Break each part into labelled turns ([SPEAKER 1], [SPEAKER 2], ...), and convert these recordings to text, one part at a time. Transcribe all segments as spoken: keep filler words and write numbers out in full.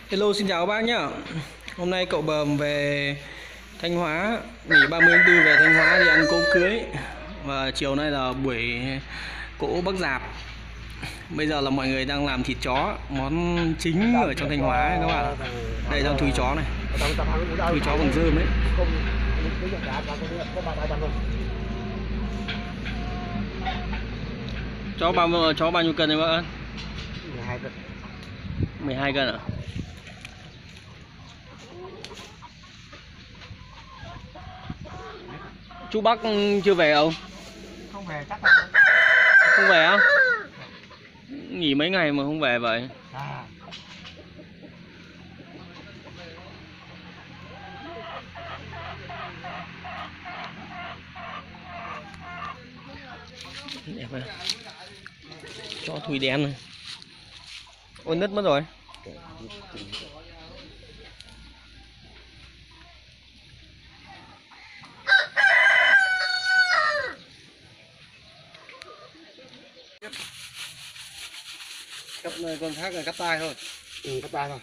[SPEAKER 1] Hello, xin chào các bác nhá. Hôm nay cậu Bờm về Thanh Hóa, nghỉ ba mươi tháng tư về Thanh Hóa đi ăn cỗ cưới. Và chiều nay là buổi cỗ Bắc Giạp. Bây giờ là mọi người đang làm thịt chó, món chính ở trong Thanh Hóa ấy các bạn. Đây là thúi chó này, thúi chó bằng rơm ấy. Chó bao chó bao nhiêu cân đấy bác ơi?
[SPEAKER 2] mười hai cân.
[SPEAKER 1] mười hai cân ạ? Chú Bắc chưa về không?
[SPEAKER 2] Không về chắc là
[SPEAKER 1] không về á? Nghỉ mấy ngày mà không về vậy?
[SPEAKER 2] à.
[SPEAKER 1] Đẹp này. Chó thùi đen này. Ôi nứt mất rồi. Cắt con khác là cắt tai thôi.
[SPEAKER 2] Ừ, cắt tai thôi.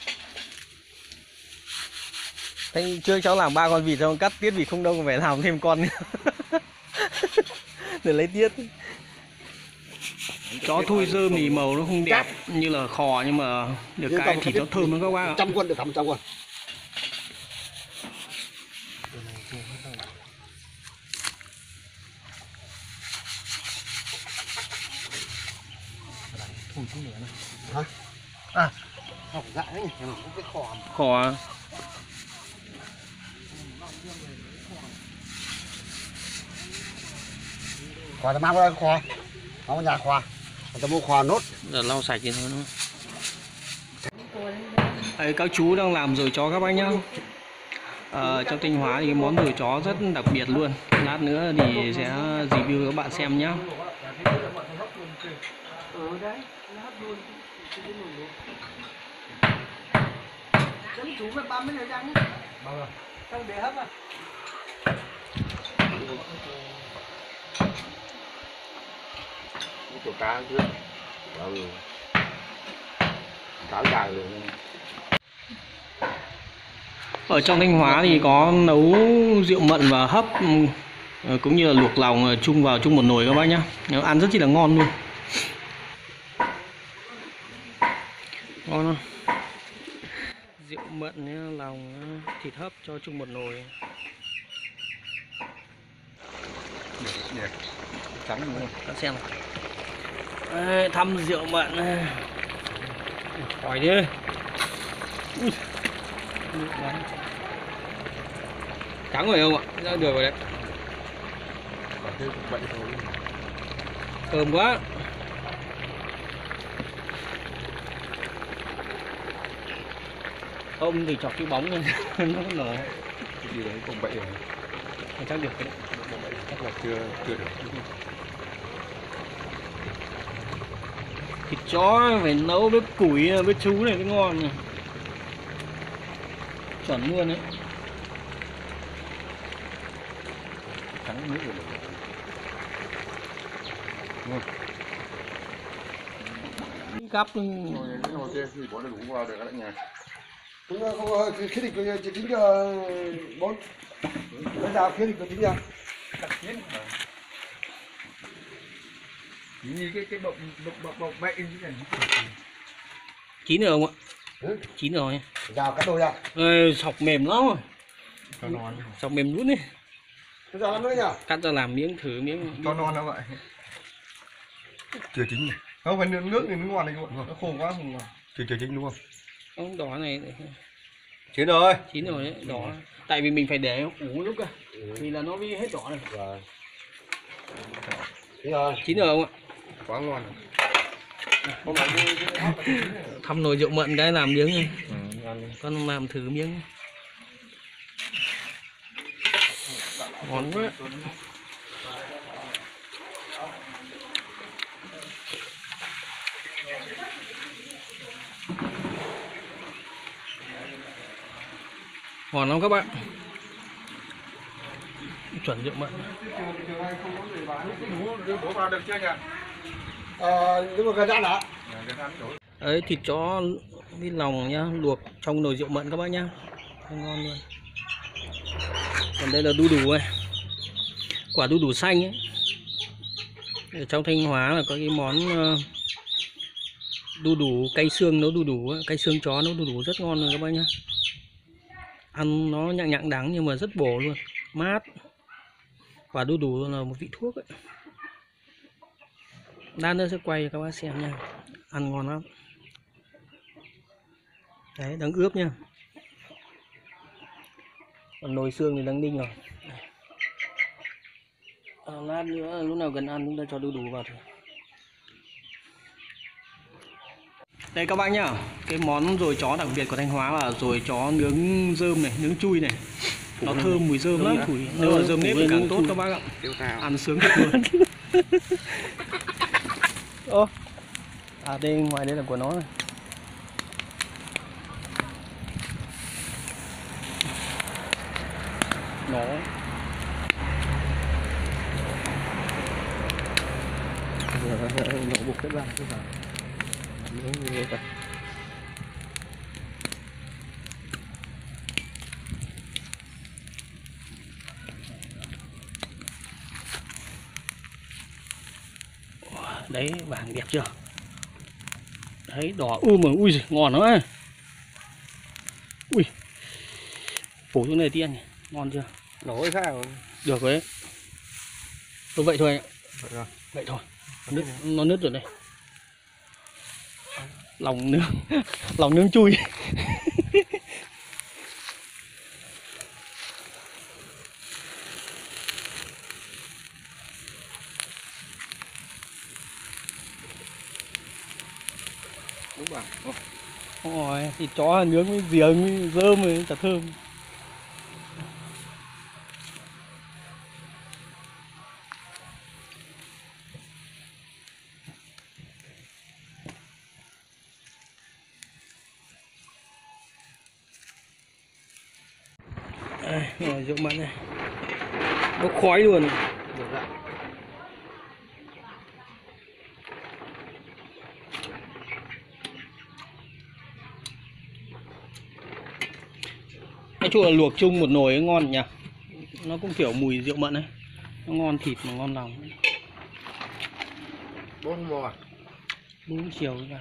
[SPEAKER 1] Thế trước cháu làm ba con vịt không, cắt tiết vịt không đâu, còn phải làm thêm con nữa. Để lấy tiết. Chó thui rơm thì màu nó không đẹp như là khò, nhưng mà được
[SPEAKER 2] Nhưng
[SPEAKER 1] cái thịt nó thơm lắm các bác ạ.
[SPEAKER 2] Trăm quân được, trăm trăm quân.
[SPEAKER 1] Thùng chút nữa này.
[SPEAKER 2] Hả? À, học dại đấy nhỉ, nó có cái khò.
[SPEAKER 1] Khò à?
[SPEAKER 2] Khò ta mang qua đây khò. Nó có nhà khò. Ta mua khò nốt.
[SPEAKER 1] Giờ lau sạch thì thôi đúng không? Đấy, các chú đang làm rồi chó các bác nhá. À, trong Thanh Hóa thì cái món rồi chó rất đặc biệt luôn. Lát nữa thì sẽ review cho các bạn xem nhá.
[SPEAKER 2] Chú phải băm mấy răng ấy. Bao rồi. Xong để hấp à.
[SPEAKER 3] Chỗ cá trước. Ừ. Cá dài rồi.
[SPEAKER 1] Ở trong Thanh Hóa thì có nấu rượu mận và hấp cũng như là luộc lòng chung vào chung một nồi các bác nhá. Nó ăn rất chi là ngon luôn. Ngon không? Rượu mận nhá, lòng thịt hấp cho chung một nồi.
[SPEAKER 3] Đẹp. Trắng luôn.
[SPEAKER 1] Các xem này. Đây, thăm rượu mận này. Hỏi đi. Ui. Trắng rồi không ạ? Ra được rồi đấy. Thơm quá. Không thì chọc cái bóng lên nó nở.
[SPEAKER 3] Cái gì đấy không bậy rồi.
[SPEAKER 1] Chắc được đấy.
[SPEAKER 3] Chắc là chưa chưa được.
[SPEAKER 1] Thịt chó phải nấu với củi với chú này mới ngon này. Chuẩn luôn đấy.
[SPEAKER 3] Trắng nước rồi. Ngon.
[SPEAKER 1] Cắp
[SPEAKER 3] Rồi cái nồi kia thì bỏ đủ vào được các nhà.
[SPEAKER 2] Không không khí định của chỉ tính giờ bốn. Bây giờ khí định của tính giờ.
[SPEAKER 3] Như cái cái bọng bọng bọng bọng bậy như này.
[SPEAKER 1] Chín rồi không ạ?
[SPEAKER 2] Ừ.
[SPEAKER 1] Chín rồi.
[SPEAKER 2] Giờ cắt đôi ra.
[SPEAKER 1] Ê, sọc mềm lắm rồi.
[SPEAKER 3] Cho non.
[SPEAKER 1] Sọc mềm luôn đi.
[SPEAKER 2] Bây giờ làm nữa nhỉ?
[SPEAKER 1] Cắt ra làm miếng thử miếng.
[SPEAKER 3] Cho non nó vậy. Chưa chín này. Không phải nước thì nó ngon này các bạn. Nó khô quá không ngon. Chưa chưa chín đúng không?
[SPEAKER 1] Ông đỏ này
[SPEAKER 3] Chín rồi.
[SPEAKER 1] chín rồi đấy, đỏ. Tại vì mình phải để ủ lúc cơ. Ừ. Thì là nó mới hết đỏ này.
[SPEAKER 2] Rồi. Chín rồi.
[SPEAKER 1] Chín rồi không ạ?
[SPEAKER 3] Quá ngon.
[SPEAKER 1] Thăm nồi rượu mận cái làm miếng này.
[SPEAKER 3] Ừ, ngon.
[SPEAKER 1] Con làm thử miếng. Ngon quá. Ngon lắm các bạn. Chuẩn rượu mận.
[SPEAKER 3] Đổ vào được chưa nhỉ?
[SPEAKER 2] Ờ, nhưng mà gần ra đã.
[SPEAKER 1] Đấy, thịt chó Cái lòng nhá, luộc trong nồi rượu mận các bác nhá, ngon luôn. Còn đây là đu đủ này, quả đu đủ xanh ấy. Ở trong Thanh Hóa là có cái món đu đủ cay xương nấu đu đủ, cay xương chó nấu đu đủ rất ngon luôn các bác nhá. Ăn nó nhặng nhặng đắng nhưng mà rất bổ luôn, mát. Quả đu đủ là một vị thuốc ấy. Đan nữa sẽ quay cho các bác xem nha, ăn ngon lắm. Đấy, đang ướp nha. Còn nồi xương thì đang ninh rồi. À, lát nữa lúc nào gần ăn chúng ta cho đu đủ vào thôi. Đây các bác nhá, cái món dồi chó đặc biệt của Thanh Hóa là dồi chó nướng rơm này, nướng chui này. Nó thơm mùi rơm lắm. Nếu là rơm nếp thì càng tốt các bác ạ. Ăn sướng thật luôn. Ô, à đây ngoài đây là của nó này. Nó nó buộc cái ra cái vào nướng như thế vậy. Đấy, vàng đẹp chưa? Đấy, đỏ u mà ui ngon lắm ấy. Ui, phủ xuống này tiên này, ngon chưa?
[SPEAKER 3] Nổi sao?
[SPEAKER 1] Được rồi đấy. Thôi vậy thôi ạ.
[SPEAKER 3] Vậy rồi.
[SPEAKER 1] Vậy thôi. Nó nứt, nó nứt rồi đây. Lòng nướng, lòng nướng chui.
[SPEAKER 3] Đúng rồi.
[SPEAKER 1] Ôi, thịt chó nướng với giềng với rơm rồi thật thơm. Đây, rồi rượu mận này. Bốc khói luôn.
[SPEAKER 3] Được ạ.
[SPEAKER 1] Nói chung là luộc chung một nồi ngon nhỉ. Nó cũng kiểu mùi rượu mận ấy. Nó ngon thịt mà ngon lòng.
[SPEAKER 3] Bốn mùa.
[SPEAKER 1] Đúng chiều ra.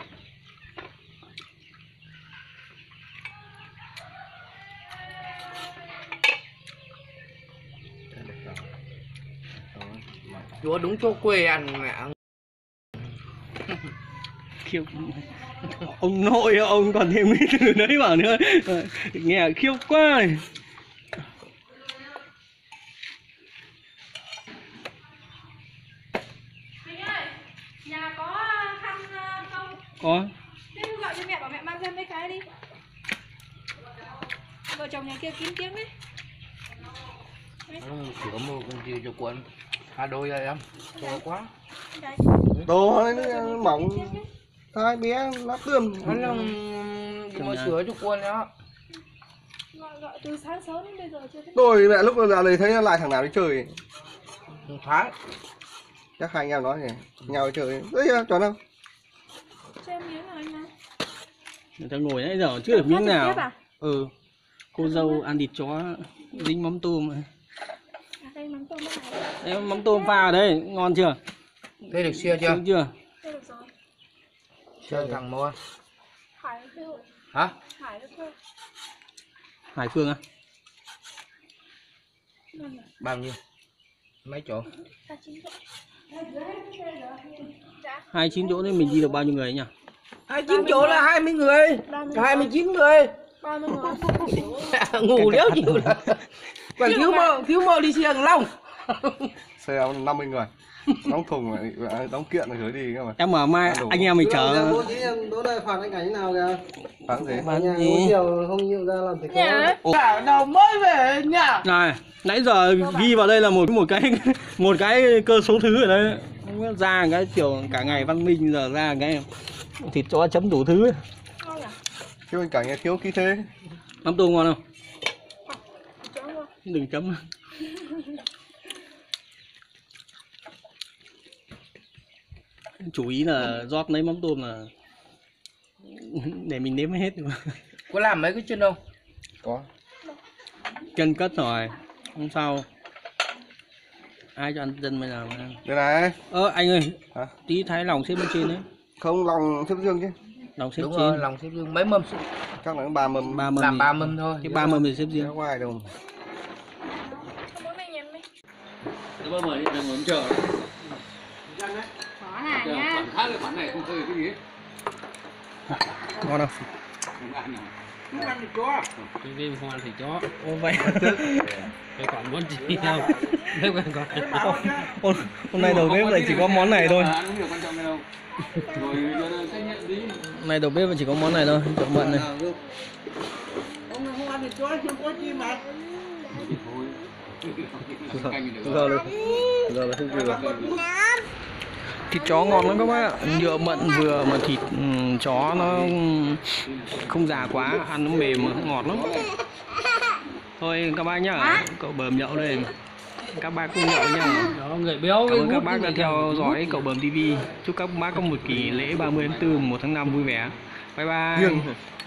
[SPEAKER 3] Chúa đúng chỗ quê ăn mẹ.
[SPEAKER 1] Khiếp. Ông nội ông còn thêm cái từ đấy vào nữa. Nghe khiếp quá này.
[SPEAKER 4] Anh ơi, nhà có khăn không?
[SPEAKER 1] Có.
[SPEAKER 4] Thế gọi cho mẹ, bảo mẹ mang ra mấy cái đi. Vợ chồng nhà kia kín tiếng đấy.
[SPEAKER 3] Chỉ có mua con gì cho quần. Hai đôi rồi em. To quá.
[SPEAKER 4] Đấy.
[SPEAKER 2] Đồ nó mỏng. Hai bé lát tươm.
[SPEAKER 3] Nó là mua sữa cho quần đó.
[SPEAKER 4] Gọi, gọi từ sáng sớm đến bây giờ chưa thấy.
[SPEAKER 2] Tôi mẹ lúc nào này thấy lại thằng nào đi chơi.
[SPEAKER 3] Thái.
[SPEAKER 2] Chắc hai anh em nói này, nhau đi chơi. Đấy chuẩn không?
[SPEAKER 4] Cho em miếng nào anh nào.
[SPEAKER 1] Người ta ngồi nãy giờ chưa được miếng nào.
[SPEAKER 4] À?
[SPEAKER 1] Ừ. Cô dâu ăn thịt chó dính mắm tôm.
[SPEAKER 4] À, đây mắm tôm này.
[SPEAKER 1] Đấy, mắm tôm pha ở đây, ngon chưa?
[SPEAKER 3] Thế được xưa chưa?
[SPEAKER 1] Sướng chưa?
[SPEAKER 4] Đây được rồi.
[SPEAKER 3] Xưa thằng mua.
[SPEAKER 4] Hải được thôi.
[SPEAKER 3] Hả?
[SPEAKER 4] Hải được thôi.
[SPEAKER 1] Hải Phương à?
[SPEAKER 3] Bao nhiêu? Mấy chỗ?
[SPEAKER 4] Ta chín chỗ. Dạ.
[SPEAKER 1] hai mươi chín chỗ nên mình đi được bao nhiêu người nhỉ?
[SPEAKER 3] hai mươi chín chỗ là hai mươi người. hai mươi chín người.
[SPEAKER 4] ba mươi người.
[SPEAKER 3] Ngủ đéo chịu rồi. Còn thiếu mơ, thiếu mơ đi xe Long.
[SPEAKER 2] Xe năm mươi người. Đóng thùng lại, đóng kiện rồi gửi đi cơ mà.
[SPEAKER 1] Em mở mai anh em mình chở.
[SPEAKER 5] Bố trí em đỗ đây phạt anh cảnh nào kìa.
[SPEAKER 2] Phán gì?
[SPEAKER 1] Phạt
[SPEAKER 5] Nhà
[SPEAKER 1] gì?
[SPEAKER 5] bố chiều không chịu ra làm thịt
[SPEAKER 4] Nhà.
[SPEAKER 3] Cả đầu mới về nhà.
[SPEAKER 1] Này, nãy giờ ghi vào đây là một một cái một cái cơ số thứ ở đây. Không biết ra cái kiểu cả ngày văn minh giờ ra cái thịt chó chấm đủ thứ.
[SPEAKER 4] Ngon à?
[SPEAKER 2] Thiếu anh cảnh nghe thiếu khí thế.
[SPEAKER 1] Mắm tôm ngon không?
[SPEAKER 4] Chỗ ngon.
[SPEAKER 1] Đừng chấm. Chủ ý là rót lấy mắm tôm là để mình nếm hết.
[SPEAKER 6] Có làm mấy cái chân không?
[SPEAKER 3] Có.
[SPEAKER 1] Chân cất rồi, không sao. Ai cho ăn chân bây giờ mà.
[SPEAKER 3] Đây này.
[SPEAKER 1] Ơ anh ơi,
[SPEAKER 3] Hả?
[SPEAKER 1] tí thái lòng xếp bên trên đấy.
[SPEAKER 3] Không, lòng xếp dương chứ.
[SPEAKER 1] Lòng xếp
[SPEAKER 6] Đúng
[SPEAKER 1] trên.
[SPEAKER 6] rồi, lòng xếp riêng mấy mâm xếp.
[SPEAKER 3] Chắc là ba mâm.
[SPEAKER 1] Ba mâm
[SPEAKER 6] Làm
[SPEAKER 1] thì-
[SPEAKER 6] ba mâm thôi.
[SPEAKER 1] Cái ba mâm thì xếp riêng.
[SPEAKER 3] Không có ai đâu.
[SPEAKER 4] Món này nhầm đi.
[SPEAKER 7] Nó bao mời đừng muốn chờ.
[SPEAKER 4] Khó là nhá.
[SPEAKER 7] Khoản khác cái khoản này không chơi cái gì hết.
[SPEAKER 1] Ngon không?
[SPEAKER 7] Không ăn nào.
[SPEAKER 8] cái game không ăn thịt chó
[SPEAKER 1] Ô vậy.
[SPEAKER 8] cái còn món gì đâu thế còn còn
[SPEAKER 1] Hôm, hôm nay đầu bếp lại chỉ có món này thôi.
[SPEAKER 7] Ăn không nhiều quan trọng đâu. Rồi cho nó trách nhiệm đi.
[SPEAKER 1] Hôm nay đầu bếp chỉ có món này thôi, chợ mận này.
[SPEAKER 3] Giờ là giờ là không vừa.
[SPEAKER 1] Thịt chó ngon lắm các bác ạ, nhựa mận vừa mà thịt ừm, chó nó không già quá, ăn nó mềm mà ngọt lắm. Thôi các bác nhá, cậu bờm nhậu đây. Các bác cùng nhậu nhá.
[SPEAKER 8] đó người béo
[SPEAKER 1] Cảm ơn các bác đã theo dõi cậu bờm ti vi. Chúc các bác có một kỳ lễ ba mươi tháng tư, một tháng năm vui vẻ. Bye bye.